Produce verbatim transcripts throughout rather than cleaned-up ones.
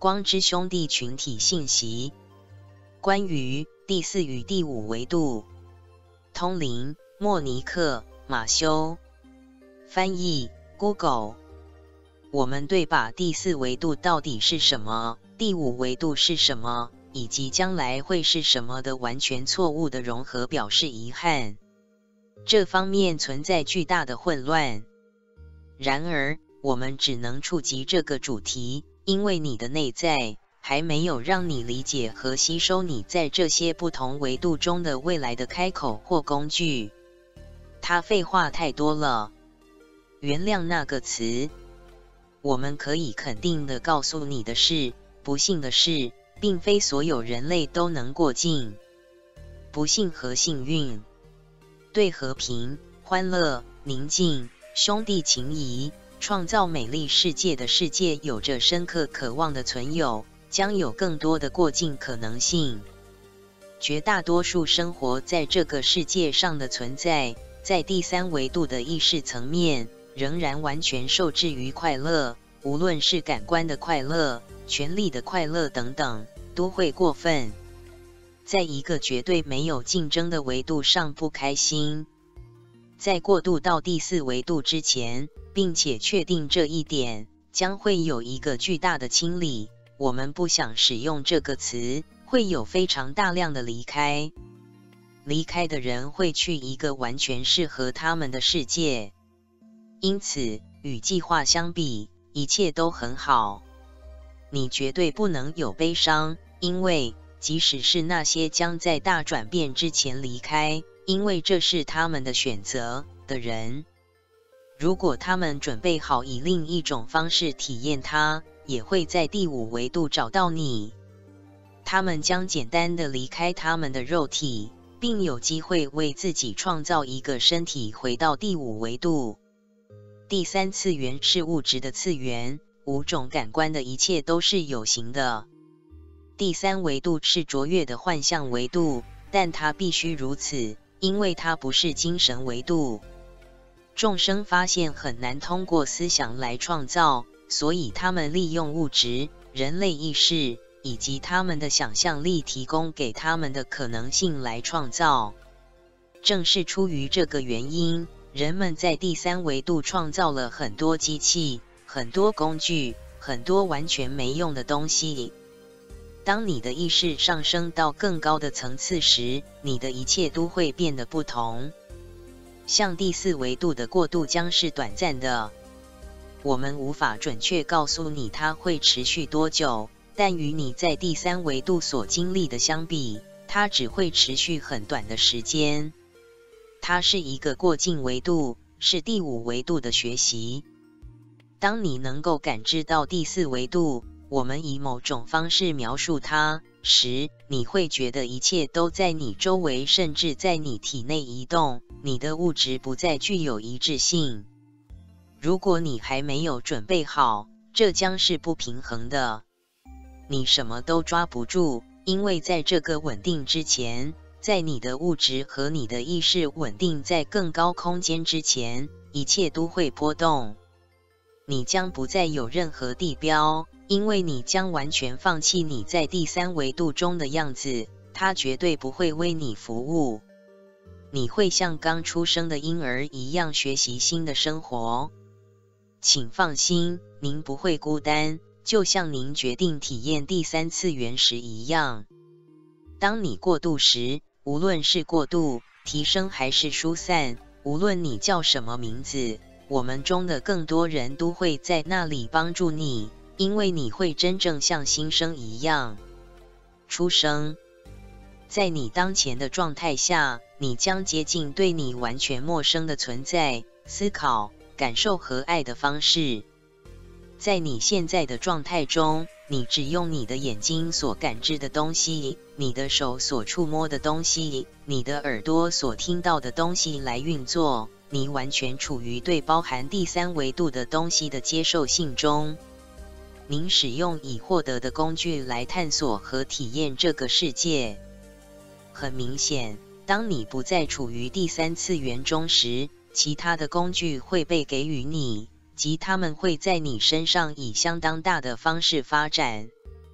光之兄弟群体信息。关于第四与第五维度，通灵，莫尼克，马修，翻译 Google。我们对把第四维度到底是什么，第五维度是什么，以及将来会是什么的完全错误的融合表示遗憾。这方面存在巨大的混乱。然而，我们只能触及这个主题，因为你的内在还没有让你理解和吸收你在这些不同维度中的未来的开口或工具。它废话太多了。原谅那个词。我们可以肯定地告诉你的是，不幸的是，并非所有人类都能过境。不幸和幸运，对和平、欢乐、宁静、兄弟情谊、创造美丽世界的世界有着深刻渴望的存有，将有更多的过境可能性。绝大多数生活在这个世界上的存在，在第三维度的意识层面，仍然完全受制于快乐，无论是感官的快乐、权力的快乐等等，都会过分。在一个绝对没有竞争的维度上不开心。在过渡到第四维度之前，并且确定这一点，将会有一个巨大的清理。我们不想使用这个词，会有非常大量的离开。离开的人会去一个完全适合他们的世界。因此，与计划相比，一切都很好。你绝对不能有悲伤，因为即使是那些将在大转变之前离开，因为这是他们的选择的人，如果他们准备好以另一种方式体验它，也会在第五维度找到你。他们将简单的离开他们的肉体，并有机会为自己创造一个身体回到第五维度。第三次元是物质的次元，五种感官的一切都是有形的。第三维度是卓越的幻象维度，但它必须如此，因为它不是精神维度。众生发现很难通过思想来创造，所以他们利用物质、人类意识以及他们的想象力提供给他们的可能性来创造。正是出于这个原因，人们在第三维度创造了很多机器、很多工具、很多完全没用的东西。当你的意识上升到更高的层次时，你的一切都会变得不同。向第四维度的过渡将是短暂的，我们无法准确告诉你它会持续多久，但与你在第三维度所经历的相比，它只会持续很短的时间。它是一个过境维度，是第五维度的学习。当你能够感知到第四维度，我们以某种方式描述它时，你会觉得一切都在你周围，甚至在你体内移动，你的物质不再具有一致性。如果你还没有准备好，这将是不平衡的。你什么都抓不住，因为在这个稳定之前，在你的物质和你的意识稳定在更高空间之前，一切都会波动。你将不再有任何地标，因为你将完全放弃你在第三维度中的样子，它绝对不会为你服务。你会像刚出生的婴儿一样学习新的生活。请放心，您不会孤单，就像您决定体验第三次元时一样。当你过渡时，无论是过渡、提升还是疏散，无论你叫什么名字，我们中的更多人都会在那里帮助你，因为你会真正像新生一样出生。在你当前的状态下，你将接近对你完全陌生的存在、思考、感受和爱的方式。在你现在的状态中，你只用你的眼睛所感知的东西，你的手所触摸的东西，你的耳朵所听到的东西来运作，你完全处于对包含第三维度的东西的接受性中。您使用已获得的工具来探索和体验这个世界。很明显，当你不再处于第三次元中时，其他的工具会被给予你，即它们会在你身上以相当大的方式发展。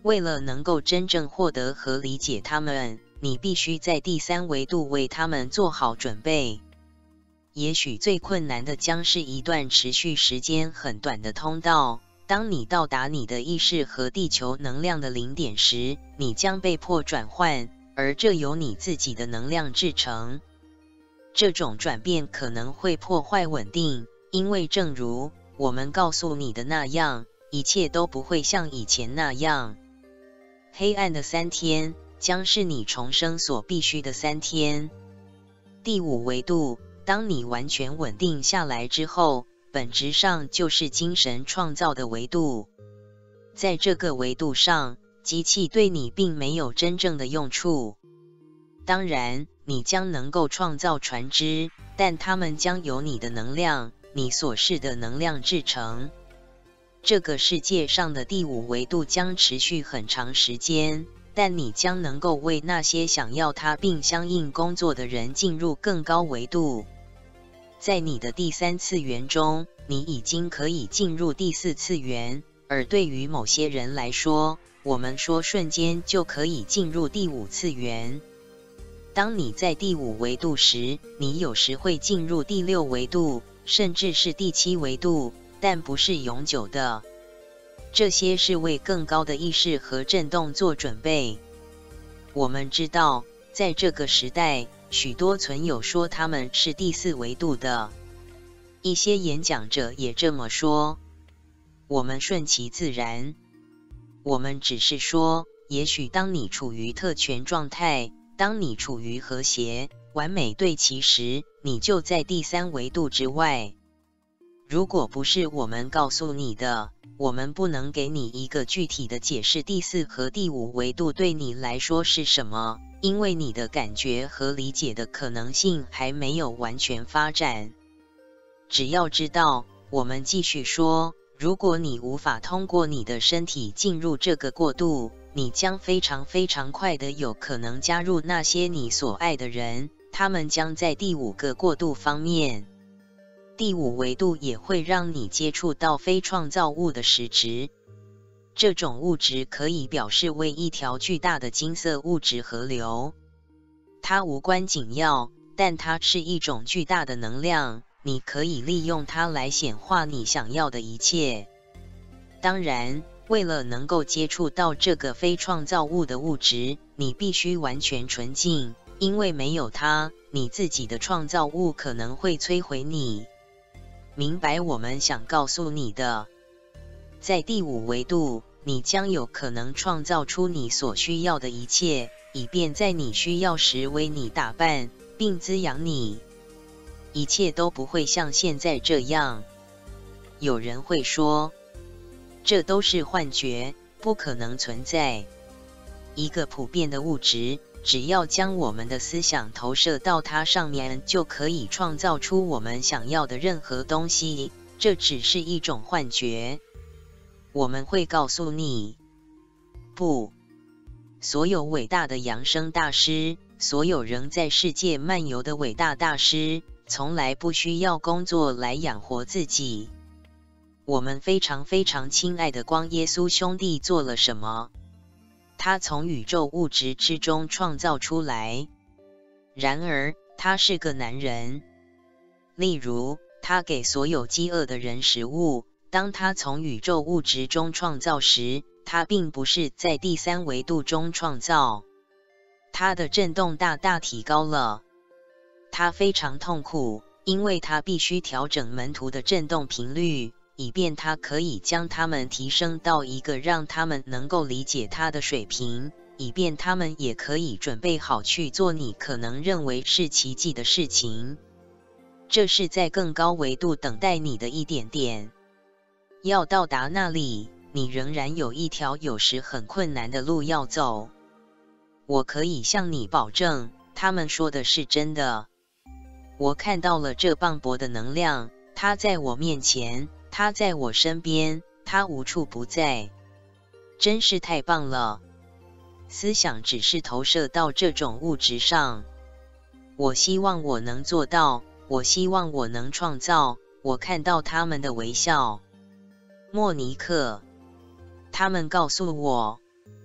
为了能够真正获得和理解他们，你必须在第三维度为他们做好准备。也许最困难的将是一段持续时间很短的通道。当你到达你的意识和地球能量的零点时，你将被迫转换，而这由你自己的能量制成。这种转变可能会破坏稳定，因为正如我们告诉你的那样，一切都不会像以前那样。黑暗的三天将是你重生所必须的三天。第五维度，当你完全稳定下来之后，本质上就是精神创造的维度。在这个维度上，机器对你并没有真正的用处。当然，你将能够创造船只，但它们将由你的能量，你所示的能量制成。这个世界上的第五维度将持续很长时间，但你将能够为那些想要它并相应工作的人进入更高维度。在你的第三次元中，你已经可以进入第四次元，而对于某些人来说，我们说瞬间就可以进入第五次元。当你在第五维度时，你有时会进入第六维度，甚至是第七维度，但不是永久的。这些是为更高的意识和振动做准备。我们知道，在这个时代，许多存有说他们是第四维度的，一些演讲者也这么说。我们顺其自然，我们只是说，也许当你处于特权状态，当你处于和谐、完美对齐时，你就在第三维度之外。如果不是我们告诉你的，我们不能给你一个具体的解释第四和第五维度对你来说是什么，因为你的感觉和理解的可能性还没有完全发展。只要知道，我们继续说，如果你无法通过你的身体进入这个过渡，你将非常非常快的有可能加入那些你所爱的人，他们将在第五个过渡方面。第五维度也会让你接触到非创造物的实质。这种物质可以表示为一条巨大的金色物质河流。它无关紧要，但它是一种巨大的能量，你可以利用它来显化你想要的一切。当然，为了能够接触到这个非创造物的物质，你必须完全纯净，因为没有它，你自己的创造物可能会摧毁你。明白我们想告诉你的。在第五维度，你将有可能创造出你所需要的一切，以便在你需要时为你打扮，并滋养你。一切都不会像现在这样。有人会说，这都是幻觉，不可能存在。一个普遍的物质，只要将我们的思想投射到它上面，就可以创造出我们想要的任何东西。这只是一种幻觉。我们会告诉你，不，所有伟大的扬升大师，所有仍在世界漫游的伟大大师，从来不需要工作来养活自己。我们非常非常亲爱的光耶稣兄弟做了什么？他从宇宙物质之中创造出来。然而，他是个男人。例如，他给所有饥饿的人食物。当他从宇宙物质中创造时，他并不是在第三维度中创造。他的振动大大提高了。他非常痛苦，因为他必须调整门徒的振动频率，以便他可以将他们提升到一个让他们能够理解他的水平，以便他们也可以准备好去做你可能认为是奇迹的事情。这是在更高维度等待你的一点点。要到达那里，你仍然有一条有时很困难的路要走。我可以向你保证，他们说的是真的。我看到了这磅礴的能量，它在我面前，它在我身边，它无处不在。真是太棒了！思想只是投射到这种物质上。我希望我能做到，我希望我能创造，我看到他们的微笑。莫尼克，他们告诉我，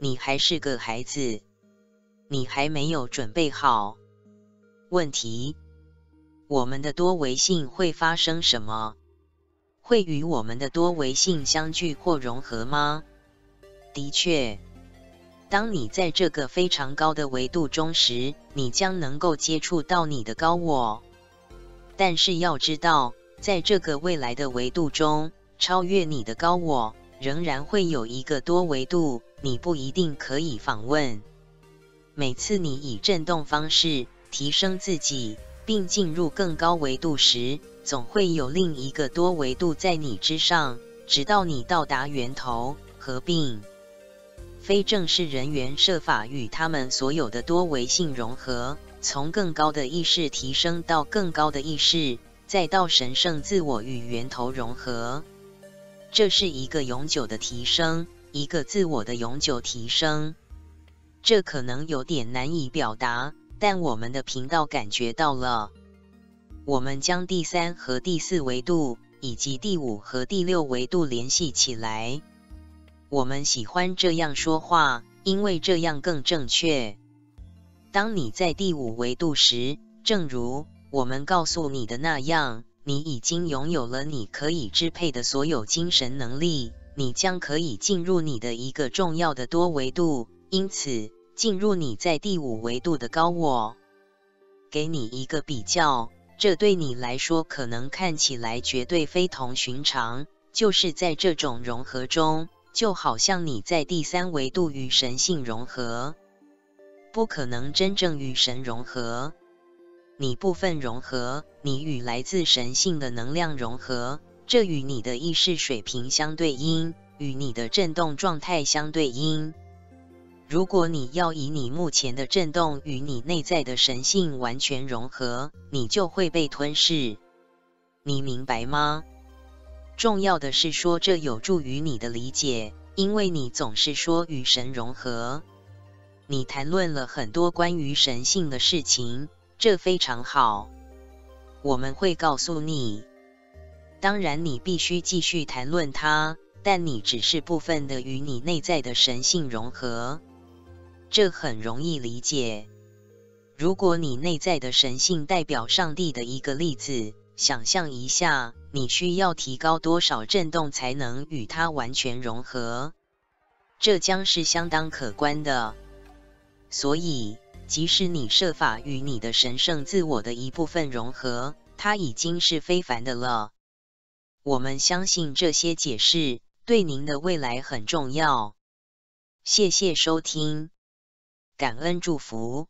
你还是个孩子，你还没有准备好。问题：我们的多维性会发生什么？会与我们的多维性相聚或融合吗？的确，当你在这个非常高的维度中时，你将能够接触到你的高我。但是要知道，在这个未来的维度中，超越你的高我，仍然会有一个多维度，你不一定可以访问。每次你以振动方式提升自己，并进入更高维度时，总会有另一个多维度在你之上，直到你到达源头合并。非正式人员设法与他们所有的多维性融合，从更高的意识提升到更高的意识，再到神圣自我与源头融合。这是一个永久的提升，一个自我的永久提升。这可能有点难以表达，但我们的频道感觉到了。我们将第三和第四维度，以及第五和第六维度联系起来。我们喜欢这样说话，因为这样更正确。当你在第五维度时，正如我们告诉你的那样，你已经拥有了你可以支配的所有精神能力，你将可以进入你的一个重要的多维度，因此，进入你在第五维度的高我。给你一个比较，这对你来说可能看起来绝对非同寻常，就是在这种融合中，就好像你在第三维度与神性融合，不可能真正与神融合。你部分融合，你与来自神性的能量融合，这与你的意识水平相对应，与你的振动状态相对应。如果你要以你目前的振动与你内在的神性完全融合，你就会被吞噬。你明白吗？重要的是说这有助于你的理解，因为你总是说与神融合。你谈论了很多关于神性的事情，这非常好。我们会告诉你，当然你必须继续谈论它，但你只是部分的与你内在的神性融合。这很容易理解。如果你内在的神性代表上帝的一个例子，想象一下，你需要提高多少振动才能与它完全融合？这将是相当可观的。所以，即使你设法与你的神圣自我的一部分融合，它已经是非凡的了。我们相信这些解释对您的未来很重要。谢谢收听，感恩祝福。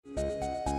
拜。